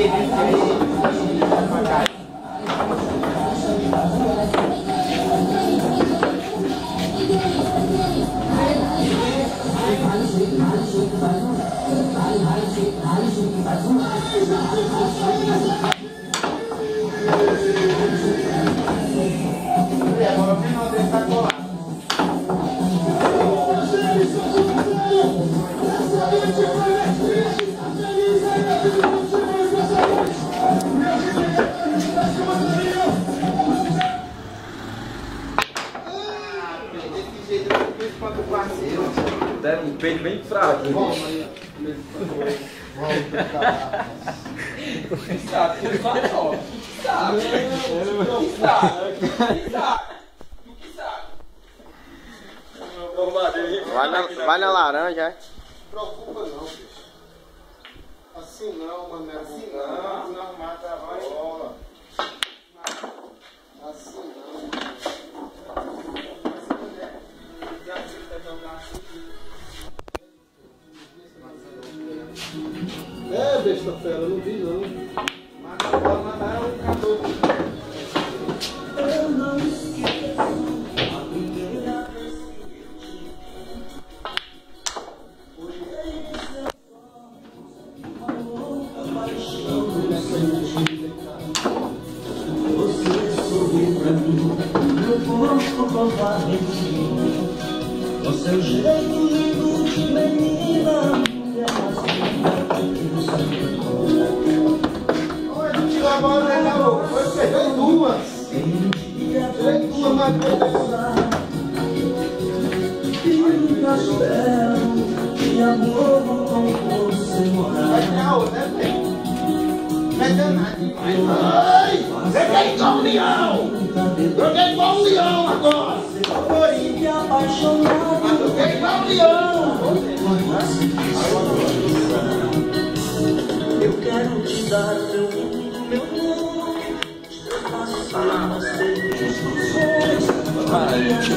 Um peito bem fraco. Vai na laranja, é? Não preocupa não, bicho. Assim não, mano. Assim não, não arrumar trabalho. Bola. Assim não. É, besta fera, eu não vi não. Mata a bola, matar ela e acabou. Eu não esqueço a primeira vez que eu te você sorriu pra mim, meu corpo covarde, com seu jeito lindo de menina, mulher olha, tirou a bola dele na boca, foi perder duas. Tirei duas, mas perdeu um castelo de amor com você morar. Vai tirar outra, né, velho? Não é danado demais. Ai, você quer igual um leão. Joguei igual um leão agora. Me apaixonado. Mas joguei igual um leão. Eu quero te dar meu